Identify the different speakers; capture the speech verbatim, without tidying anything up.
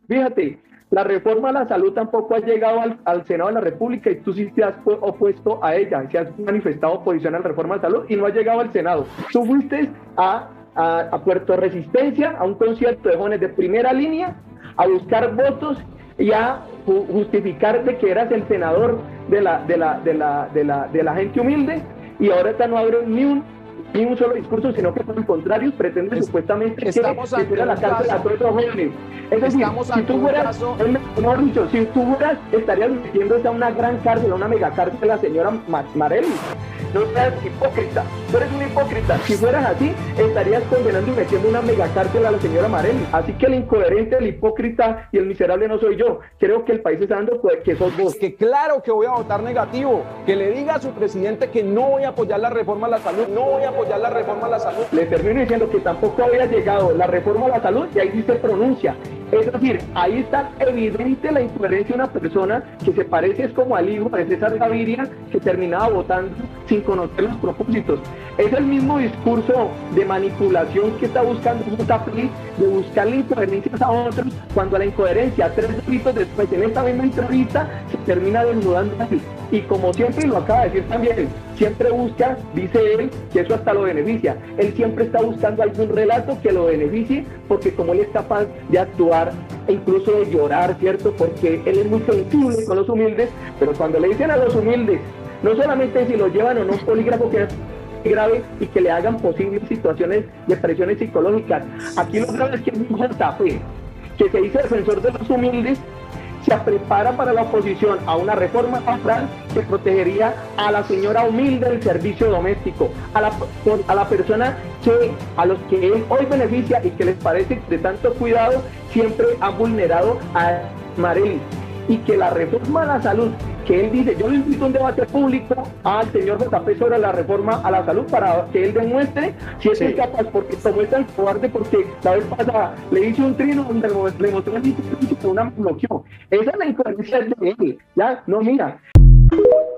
Speaker 1: Fíjate, la reforma a la salud tampoco ha llegado al, al Senado de la República y tú sí te has opuesto a ella, se has manifestado oposición a la reforma a la salud y no ha llegado al Senado. Tú fuiste a, a, a Puerto Resistencia, a un concierto de jóvenes de primera línea, a buscar votos y a justificar de que eras el senador de la, de la, de la, de la, de la gente humilde, y ahorita no abre ni un ni un solo discurso, sino que por el contrario pretende es, supuestamente que fuera la cárcel a todos los jóvenes. Es decir, si tú fueras, mejor dicho, si tú fueras, estarías metiéndose a una gran cárcel, a una megacárcel de la señora Marelli. No seas hipócrita, tú eres un hipócrita. Si fueras así, estarías condenando y metiendo una megacárcel a la señora Marelli. Así que el incoherente, el hipócrita y el miserable no soy yo. Creo que el país está dando que sos vos.
Speaker 2: Que claro que voy a votar negativo, que le diga a su presidente que no voy a apoyar la reforma a la salud, no voy a apoyar la reforma a la salud.
Speaker 1: Le termino diciendo que tampoco había llegado la reforma a la salud y ahí dice pronuncia. Es decir, ahí está evidente la incoherencia de una persona que se parece es como al hijo de César Gaviria, que terminaba votando sin conocer los propósitos. Es el mismo discurso de manipulación que está buscando J P, de buscarle incoherencias a otros, cuando la incoherencia, tres gritos después, en esta misma entrevista, se termina desnudando así. Y como siempre lo acaba de decir también, siempre busca, dice él, que eso hasta lo beneficia. Él siempre está buscando algún relato que lo beneficie, porque como él es capaz de actuar e incluso de llorar, ¿cierto? Porque él es muy sensible con los humildes, pero cuando le dicen a los humildes, no solamente si lo llevan o no a un polígrafo que es grave y que le hagan posibles situaciones de presiones psicológicas. Aquí lo grave es que es un J P, que se dice defensor de los humildes, se prepara para la oposición a una reforma laboral que protegería a la señora humilde del servicio doméstico, a la, a la persona que, a los que él hoy beneficia y que les parece de tanto cuidado, siempre ha vulnerado a Marelli. Y que la reforma a la salud, que él dice, yo le invito a un debate público al señor J P sobre la reforma a la salud para que él demuestre si es, sí. es capaz, porque como es tan cobarde, porque la vez pasada le hice un trino donde le mostré el discurso que una bloqueó. Esa es la incoherencia de él, ya, no mira.